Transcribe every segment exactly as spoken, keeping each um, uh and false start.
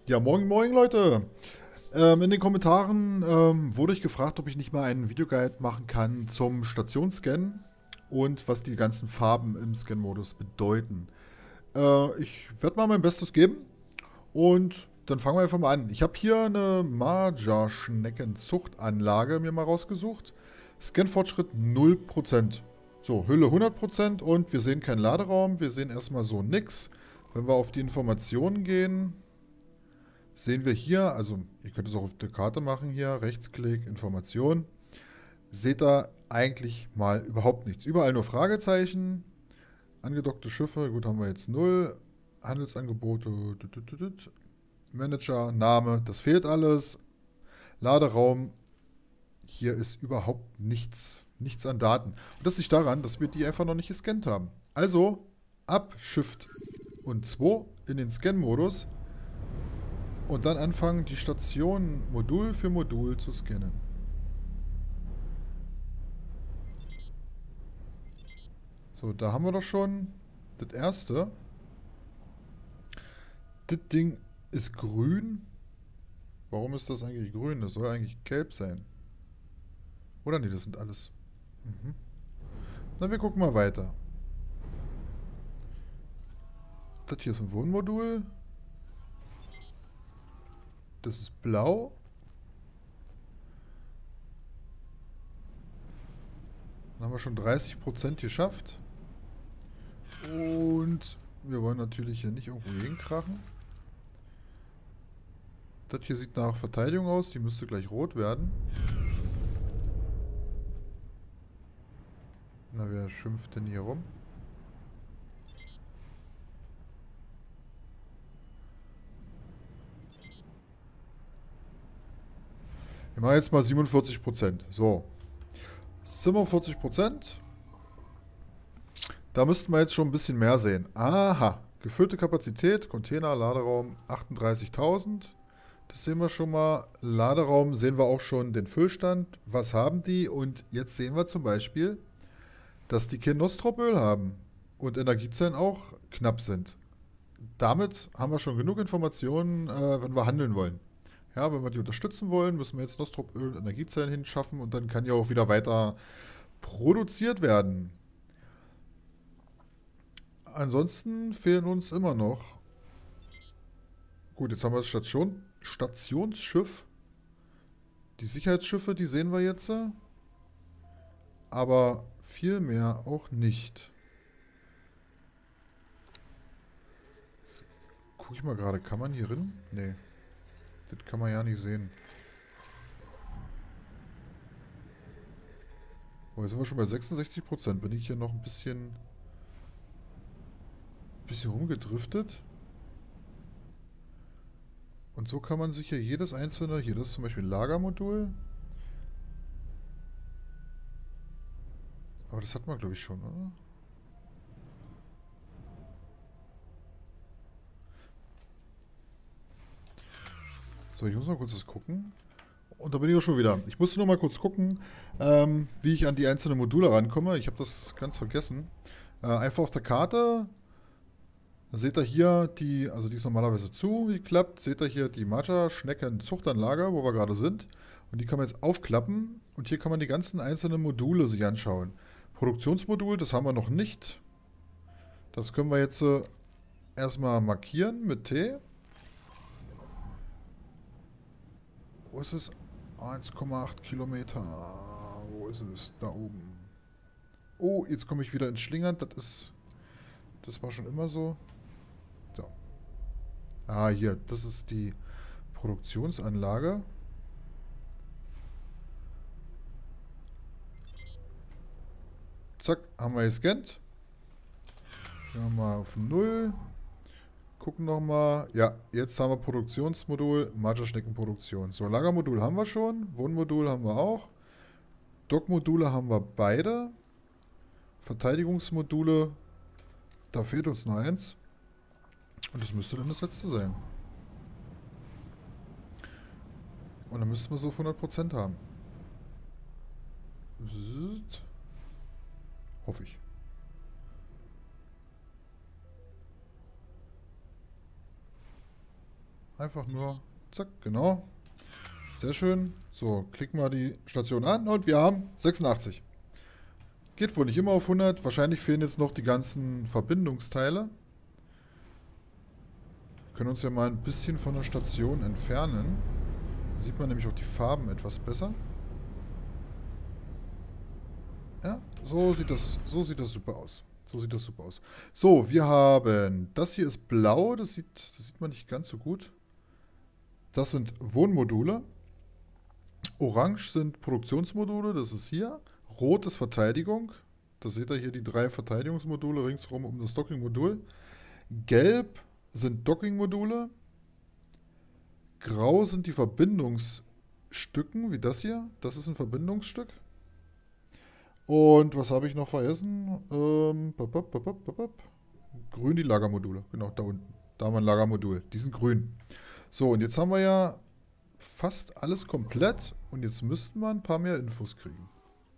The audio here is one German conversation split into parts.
Ja, moin, moin, Leute. Ähm, in den Kommentaren ähm, wurde ich gefragt, ob ich nicht mal einen Videoguide machen kann zum Stationsscan und was die ganzen Farben im Scan-Modus bedeuten. Äh, ich werde mal mein Bestes geben und dann fangen wir einfach mal an. Ich habe hier eine Marderschneckenzuchtanlage mir mal rausgesucht. Scan-Fortschritt null Prozent. So, Hülle hundert Prozent und wir sehen keinen Laderaum. Wir sehen erstmal so nix. Wenn wir auf die Informationen gehen, sehen wir hier, also ihr könnt es auch auf der Karte machen hier, Rechtsklick, Information, seht ihr eigentlich mal überhaupt nichts. Überall nur Fragezeichen, angedockte Schiffe, gut, haben wir jetzt null, Handelsangebote, tut, tut, tut, tut. Manager, Name, das fehlt alles, Laderaum, hier ist überhaupt nichts, nichts an Daten. Und das liegt daran, dass wir die einfach noch nicht gescannt haben. Also ab Shift und zwei in den Scan-Modus. Und dann anfangen, die Station Modul für Modul zu scannen. So, da haben wir doch schon das erste. Das Ding ist grün. Warum ist das eigentlich grün? Das soll eigentlich gelb sein. Oder nee, das sind alles. Mhm. Na, wir gucken mal weiter. Das hier ist ein Wohnmodul. Das ist blau. Dann haben wir schon dreißig Prozent geschafft. Und wir wollen natürlich hier nicht irgendwo hinkrachen. Das hier sieht nach Verteidigung aus. Die müsste gleich rot werden. Na, wer schimpft denn hier rum? Wir machen jetzt mal siebenundvierzig Prozent. So. siebenundvierzig Prozent. Da müssten wir jetzt schon ein bisschen mehr sehen. Aha. Gefüllte Kapazität, Container, Laderaum achtunddreißigtausend. Das sehen wir schon mal. Laderaum sehen wir auch schon den Füllstand. Was haben die? Und jetzt sehen wir zum Beispiel, dass die kein Nostropöl haben. Und Energiezellen auch knapp sind. Damit haben wir schon genug Informationen, äh, wenn wir handeln wollen. Ja, wenn wir die unterstützen wollen, müssen wir jetzt Nostropöl und Energiezellen hinschaffen und dann kann ja auch wieder weiter produziert werden. Ansonsten fehlen uns immer noch. Gut, jetzt haben wir das Station, Stationsschiff. Die Sicherheitsschiffe, die sehen wir jetzt. Aber viel mehr auch nicht. Jetzt guck ich mal gerade, kann man hier rein? Nee. Das kann man ja nicht sehen. Oh, jetzt sind wir schon bei sechsundsechzig Prozent. Bin ich hier noch ein bisschen, bisschen rumgedriftet. Und so kann man sich hier jedes einzelne, hier das ist zum Beispiel ein Lagermodul. Aber das hat man glaube ich schon, oder? So, ich muss mal kurz das gucken. Und da bin ich auch schon wieder. Ich musste nur mal kurz gucken, ähm, wie ich an die einzelnen Module rankomme. Ich habe das ganz vergessen. Äh, einfach auf der Karte. Da seht ihr hier die, also die ist normalerweise zugeklappt. Seht ihr hier die Marderschnecken-Zuchtanlage, wo wir gerade sind. Und die kann man jetzt aufklappen. Und hier kann man die ganzen einzelnen Module sich anschauen. Produktionsmodul, das haben wir noch nicht. Das können wir jetzt äh, erstmal markieren mit T. Wo ist es? eins Komma acht Kilometer. Wo ist es? Da oben. Oh, jetzt komme ich wieder ins Schlingern. Das ist. Das war schon immer so. So. Ah, hier. Das ist die Produktionsanlage. Zack, haben wir gescannt. Gehen wir mal auf null. Gucken nochmal. Ja, jetzt haben wir Produktionsmodul, Marderschneckenproduktion. So, Lagermodul haben wir schon. Wohnmodul haben wir auch. Dockmodule haben wir beide. Verteidigungsmodule, da fehlt uns noch eins. Und das müsste dann das letzte sein. Und dann müssten wir so auf hundert Prozent haben. Hoffe ich. Einfach nur, zack, genau. Sehr schön. So, klicken wir die Station an und wir haben sechsundachtzig. Geht wohl nicht immer auf hundert. Wahrscheinlich fehlen jetzt noch die ganzen Verbindungsteile. Wir können uns ja mal ein bisschen von der Station entfernen. Da sieht man nämlich auch die Farben etwas besser. Ja, so sieht das, so sieht das super aus. So sieht das super aus. So, wir haben, das hier ist blau, das sieht, das sieht man nicht ganz so gut. Das sind Wohnmodule. Orange sind Produktionsmodule, das ist hier. Rot ist Verteidigung. Da seht ihr hier die drei Verteidigungsmodule ringsherum um das Docking-Modul. Gelb sind Docking-Module. Grau sind die Verbindungsstücken, wie das hier. Das ist ein Verbindungsstück. Und was habe ich noch vergessen? Ähm, bop, bop, bop, bop, bop. Grün die Lagermodule. Genau, da unten. Da haben wir ein Lagermodul. Die sind grün. So, und jetzt haben wir ja fast alles komplett. Und jetzt müssten wir ein paar mehr Infos kriegen.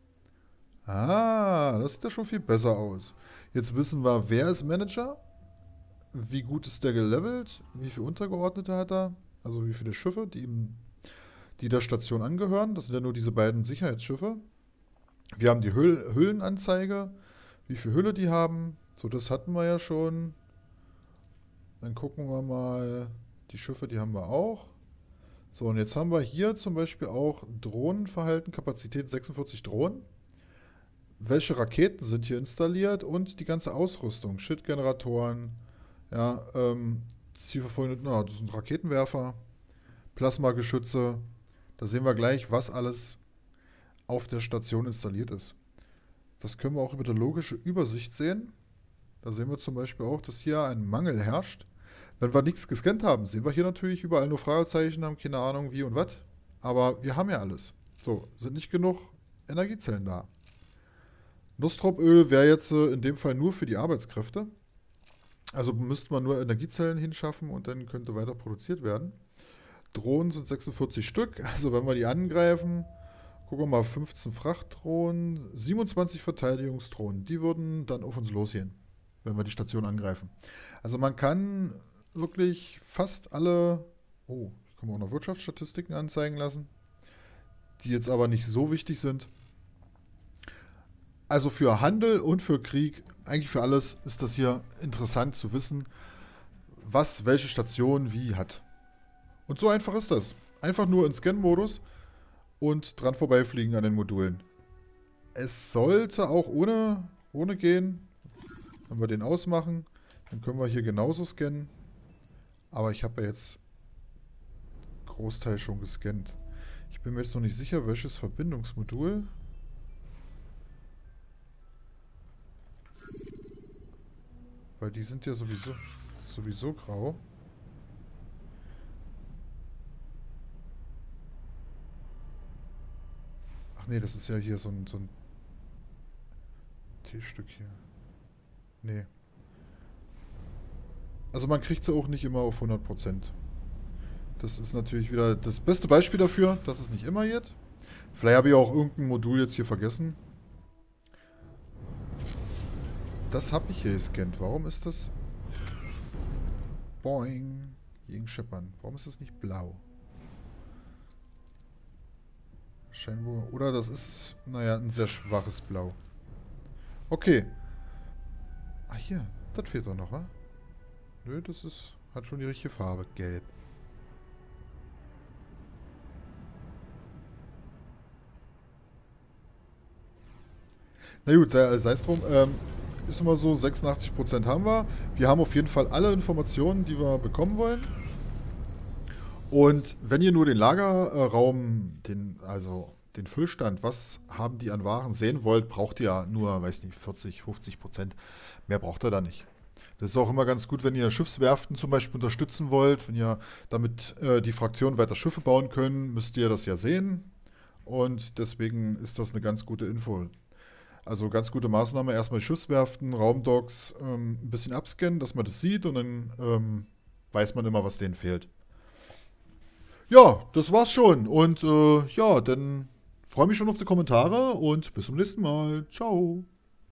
Ah, das sieht ja schon viel besser aus. Jetzt wissen wir, wer ist Manager? Wie gut ist der gelevelt? Wie viele Untergeordnete hat er? Also wie viele Schiffe, die, ihm, die der Station angehören. Das sind ja nur diese beiden Sicherheitsschiffe. Wir haben die Hüll Hüllenanzeige, wie viel Hülle die haben. So, das hatten wir ja schon. Dann gucken wir mal, die Schiffe, die haben wir auch. So, und jetzt haben wir hier zum Beispiel auch Drohnenverhalten, Kapazität sechsundvierzig Drohnen. Welche Raketen sind hier installiert und die ganze Ausrüstung, Schildgeneratoren, ja, ähm, zielverfolgende, na, das sind Raketenwerfer, Plasmageschütze. Da sehen wir gleich, was alles auf der Station installiert ist. Das können wir auch über die logische Übersicht sehen. Da sehen wir zum Beispiel auch, dass hier ein Mangel herrscht. Wenn wir nichts gescannt haben, sehen wir hier natürlich überall nur Fragezeichen, haben keine Ahnung wie und was. Aber wir haben ja alles. So, sind nicht genug Energiezellen da. Nusstrophöl wäre jetzt äh, in dem Fall nur für die Arbeitskräfte. Also müsste man nur Energiezellen hinschaffen und dann könnte weiter produziert werden. Drohnen sind sechsundvierzig Stück. Also wenn wir die angreifen, gucken wir mal, fünfzehn Frachtdrohnen, siebenundzwanzig Verteidigungsdrohnen. Die würden dann auf uns losgehen, wenn wir die Station angreifen. Also man kann wirklich fast alle, oh, ich kann auch noch Wirtschaftsstatistiken anzeigen lassen, die jetzt aber nicht so wichtig sind. Also für Handel und für Krieg, eigentlich für alles, ist das hier interessant zu wissen, was welche Station wie hat. Und so einfach ist das. Einfach nur in Scan-Modus und dran vorbeifliegen an den Modulen. Es sollte auch ohne, ohne gehen. Wenn wir den ausmachen, dann können wir hier genauso scannen. Aber ich habe ja jetzt Großteil schon gescannt. Ich bin mir jetzt noch nicht sicher, welches Verbindungsmodul. Weil die sind ja sowieso, sowieso grau. Ach nee, das ist ja hier so ein, so ein T-Stück hier. Nee. Also man kriegt sie auch nicht immer auf hundert Prozent. Das ist natürlich wieder das beste Beispiel dafür, dass es nicht immer geht. Vielleicht habe ich auch irgendein Modul jetzt hier vergessen. Das habe ich hier gescannt. Warum ist das... Boing. Gegen Scheppern. Warum ist das nicht blau? Scheinbar... Oder das ist, naja, ein sehr schwaches Blau. Okay. Ah, hier. Das fehlt doch noch, wa? Nö, das ist... Hat schon die richtige Farbe. Gelb. Na gut, sei, sei es drum. Ähm... Ist immer so, sechsundachtzig Prozent haben wir. Wir haben auf jeden Fall alle Informationen, die wir bekommen wollen. Und wenn ihr nur den Lagerraum, den, also den Füllstand, was haben die an Waren sehen wollt, braucht ihr ja nur, weiß nicht, vierzig, fünfzig Prozent. Mehr braucht ihr da nicht. Das ist auch immer ganz gut, wenn ihr Schiffswerften zum Beispiel unterstützen wollt. Wenn ihr damit äh, die Fraktion weiter Schiffe bauen können, müsst ihr das ja sehen. Und deswegen ist das eine ganz gute Info. Also ganz gute Maßnahme, erstmal Schiffswerften, Raumdocks ähm, ein bisschen abscannen, dass man das sieht und dann ähm, weiß man immer, was denen fehlt. Ja, das war's schon und äh, ja, dann freue mich schon auf die Kommentare und bis zum nächsten Mal. Ciao.